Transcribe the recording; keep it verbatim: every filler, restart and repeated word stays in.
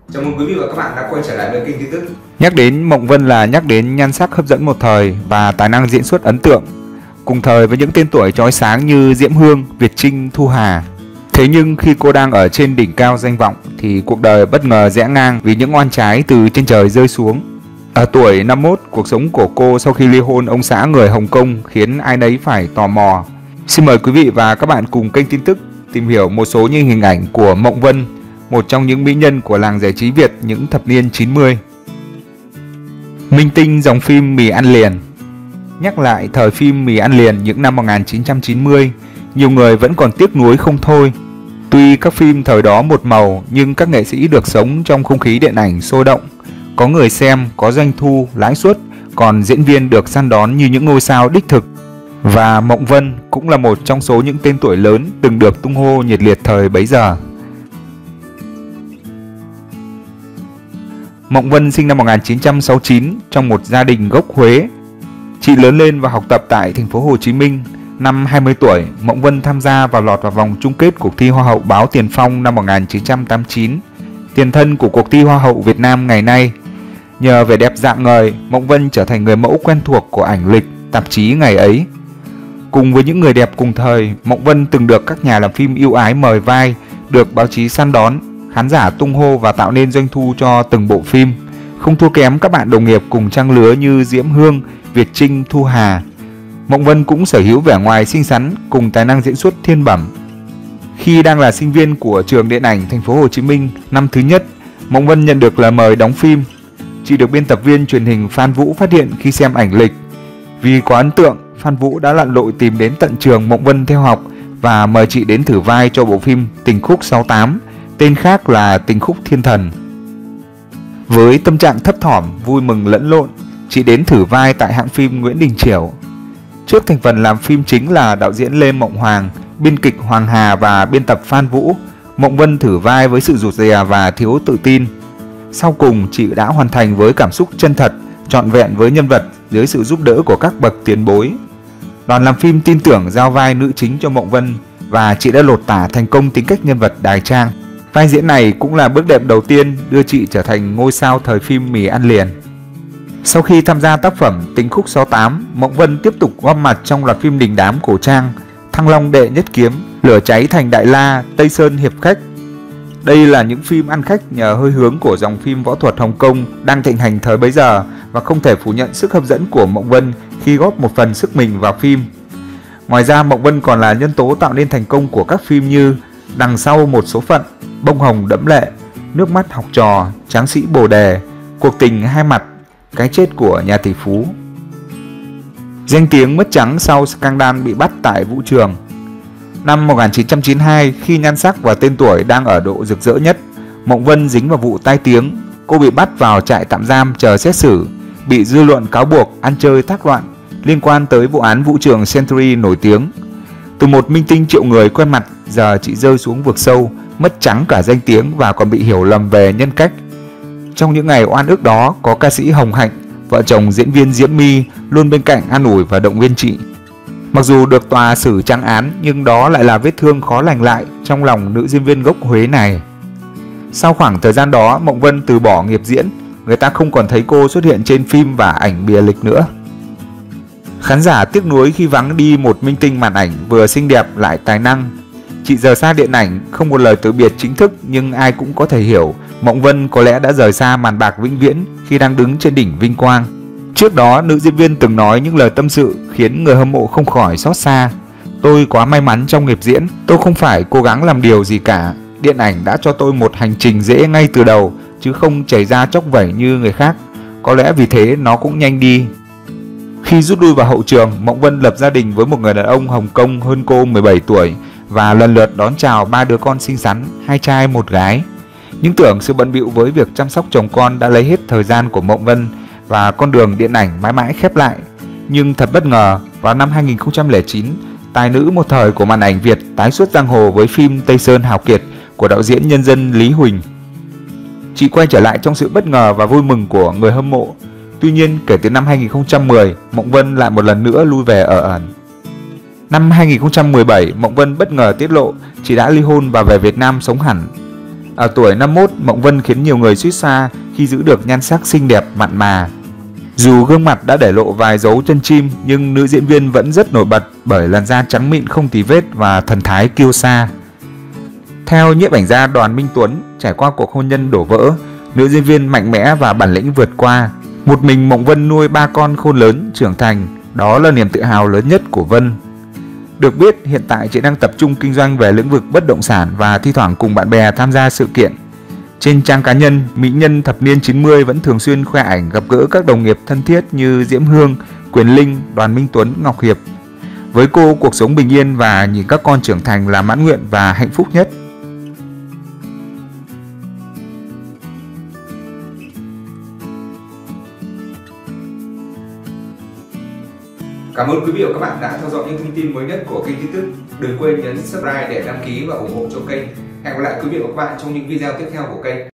Chào mừng quý vị và các bạn đã quay trở lại với kênh tin tức. Nhắc đến Mộng Vân là nhắc đến nhan sắc hấp dẫn một thời và tài năng diễn xuất ấn tượng, cùng thời với những tên tuổi chói sáng như Diễm Hương, Việt Trinh, Thu Hà. Thế nhưng khi cô đang ở trên đỉnh cao danh vọng thì cuộc đời bất ngờ rẽ ngang vì những oan trái từ trên trời rơi xuống. Ở tuổi năm mươi mốt, cuộc sống của cô sau khi ly hôn ông xã người Hồng Kông khiến ai nấy phải tò mò. Xin mời quý vị và các bạn cùng kênh tin tức tìm hiểu một số những hình ảnh của Mộng Vân, một trong những mỹ nhân của làng giải trí Việt những thập niên chín mươi. Minh tinh dòng phim Mì Ăn Liền. Nhắc lại thời phim Mì Ăn Liền những năm một nghìn chín trăm chín mươi, nhiều người vẫn còn tiếc nuối không thôi. Tuy các phim thời đó một màu nhưng các nghệ sĩ được sống trong không khí điện ảnh sôi động, có người xem, có doanh thu, lãi suất, còn diễn viên được săn đón như những ngôi sao đích thực. Và Mộng Vân cũng là một trong số những tên tuổi lớn từng được tung hô nhiệt liệt thời bấy giờ. Mộng Vân sinh năm một nghìn chín trăm sáu mươi chín trong một gia đình gốc Huế. Chị lớn lên và học tập tại thành phố Hồ Chí Minh. Năm hai mươi tuổi, Mộng Vân tham gia và lọt vào vòng chung kết cuộc thi Hoa hậu báo Tiền Phong năm một nghìn chín trăm tám mươi chín, tiền thân của cuộc thi Hoa hậu Việt Nam ngày nay. Nhờ vẻ đẹp rạng ngời, Mộng Vân trở thành người mẫu quen thuộc của ảnh lịch, tạp chí ngày ấy. Cùng với những người đẹp cùng thời, Mộng Vân từng được các nhà làm phim ưu ái mời vai, được báo chí săn đón, khán giả tung hô và tạo nên doanh thu cho từng bộ phim, không thua kém các bạn đồng nghiệp cùng trang lứa như Diễm Hương, Việt Trinh, Thu Hà. Mộng Vân cũng sở hữu vẻ ngoài xinh xắn cùng tài năng diễn xuất thiên bẩm. Khi đang là sinh viên của trường điện ảnh thành phố Hồ Chí Minh năm thứ nhất, Mộng Vân nhận được lời mời đóng phim. Chị được biên tập viên truyền hình Phan Vũ phát hiện khi xem ảnh lịch. Vì quá ấn tượng, Phan Vũ đã lặn lội tìm đến tận trường Mộng Vân theo học và mời chị đến thử vai cho bộ phim Tình Khúc sáu tám, tên khác là Tình Khúc Thiên Thần. Với tâm trạng thấp thỏm, vui mừng lẫn lộn, chị đến thử vai tại hãng phim Nguyễn Đình Chiểu. Trước thành phần làm phim chính là đạo diễn Lê Mộng Hoàng, biên kịch Hoàng Hà và biên tập Phan Vũ, Mộng Vân thử vai với sự rụt rè và thiếu tự tin. Sau cùng, chị đã hoàn thành với cảm xúc chân thật, trọn vẹn với nhân vật dưới sự giúp đỡ của các bậc tiền bối. Đoàn làm phim tin tưởng giao vai nữ chính cho Mộng Vân và chị đã lột tả thành công tính cách nhân vật đài trang. Vai diễn này cũng là bước đệm đầu tiên đưa chị trở thành ngôi sao thời phim Mì Ăn Liền. Sau khi tham gia tác phẩm Tình Khúc sáu tám, Mộng Vân tiếp tục góp mặt trong loạt phim đình đám cổ trang Thăng Long Đệ Nhất Kiếm, Lửa Cháy Thành Đại La, Tây Sơn Hiệp Khách. Đây là những phim ăn khách nhờ hơi hướng của dòng phim võ thuật Hồng Kông đang thịnh hành thời bấy giờ, và không thể phủ nhận sức hấp dẫn của Mộng Vân khi góp một phần sức mình vào phim. Ngoài ra, Mộng Vân còn là nhân tố tạo nên thành công của các phim như Đằng Sau Một Số Phận, Bông Hồng Đẫm Lệ, Nước Mắt Học Trò, Tráng Sĩ Bồ Đề, Cuộc Tình Hai Mặt, Cái Chết của Nhà Tỷ Phú. Danh tiếng mất trắng sau scandal bị bắt tại vũ trường. Năm một nghìn chín trăm chín mươi hai, khi nhan sắc và tên tuổi đang ở độ rực rỡ nhất, Mộng Vân dính vào vụ tai tiếng. Cô bị bắt vào trại tạm giam chờ xét xử, bị dư luận cáo buộc ăn chơi thác loạn liên quan tới vụ án vũ trường Century nổi tiếng. Từ một minh tinh triệu người quen mặt, giờ chị rơi xuống vực sâu, mất trắng cả danh tiếng và còn bị hiểu lầm về nhân cách. Trong những ngày oan ức đó, có ca sĩ Hồng Hạnh, vợ chồng diễn viên Diễm My, luôn bên cạnh an ủi và động viên chị. Mặc dù được tòa xử trắng án, nhưng đó lại là vết thương khó lành lại trong lòng nữ diễn viên gốc Huế này. Sau khoảng thời gian đó, Mộng Vân từ bỏ nghiệp diễn, người ta không còn thấy cô xuất hiện trên phim và ảnh bìa lịch nữa. Khán giả tiếc nuối khi vắng đi một minh tinh màn ảnh vừa xinh đẹp lại tài năng. Chị rời xa điện ảnh, không một lời từ biệt chính thức, nhưng ai cũng có thể hiểu Mộng Vân có lẽ đã rời xa màn bạc vĩnh viễn khi đang đứng trên đỉnh vinh quang. Trước đó, nữ diễn viên từng nói những lời tâm sự khiến người hâm mộ không khỏi xót xa. Tôi quá may mắn trong nghiệp diễn, tôi không phải cố gắng làm điều gì cả. Điện ảnh đã cho tôi một hành trình dễ ngay từ đầu, chứ không chảy ra chóc vẩy như người khác. Có lẽ vì thế nó cũng nhanh đi. Khi rút lui vào hậu trường, Mộng Vân lập gia đình với một người đàn ông Hồng Kông hơn cô mười bảy tuổi và lần lượt đón chào ba đứa con xinh xắn, hai trai một gái. Nhưng tưởng sự bận bịu với việc chăm sóc chồng con đã lấy hết thời gian của Mộng Vân và con đường điện ảnh mãi mãi khép lại. Nhưng thật bất ngờ, vào năm hai nghìn không trăm lẻ chín, tài nữ một thời của màn ảnh Việt tái xuất giang hồ với phim Tây Sơn Hào Kiệt của đạo diễn nhân dân Lý Huỳnh. Chị quay trở lại trong sự bất ngờ và vui mừng của người hâm mộ. Tuy nhiên, kể từ năm hai nghìn không trăm mười, Mộng Vân lại một lần nữa lui về ở ẩn. Năm hai nghìn không trăm mười bảy, Mộng Vân bất ngờ tiết lộ chị đã ly hôn và về Việt Nam sống hẳn. Ở tuổi năm mươi mốt, Mộng Vân khiến nhiều người suýt xoa khi giữ được nhan sắc xinh đẹp mặn mà. Dù gương mặt đã để lộ vài dấu chân chim, nhưng nữ diễn viên vẫn rất nổi bật bởi làn da trắng mịn không tì vết và thần thái kiêu sa. Theo nhiếp ảnh gia Đoàn Minh Tuấn, trải qua cuộc hôn nhân đổ vỡ, nữ diễn viên mạnh mẽ và bản lĩnh vượt qua. Một mình Mộng Vân nuôi ba con khôn lớn, trưởng thành, đó là niềm tự hào lớn nhất của Vân. Được biết, hiện tại chị đang tập trung kinh doanh về lĩnh vực bất động sản và thi thoảng cùng bạn bè tham gia sự kiện. Trên trang cá nhân, mỹ nhân thập niên chín mươi vẫn thường xuyên khoe ảnh gặp gỡ các đồng nghiệp thân thiết như Diễm Hương, Quyền Linh, Đoàn Minh Tuấn, Ngọc Hiệp. Với cô, cuộc sống bình yên và nhìn các con trưởng thành là mãn nguyện và hạnh phúc nhất. Cảm ơn quý vị và các bạn đã theo dõi những thông tin mới nhất của kênh tin tức. Đừng quên nhấn subscribe để đăng ký và ủng hộ cho kênh. Hẹn gặp lại quý vị và các bạn trong những video tiếp theo của kênh.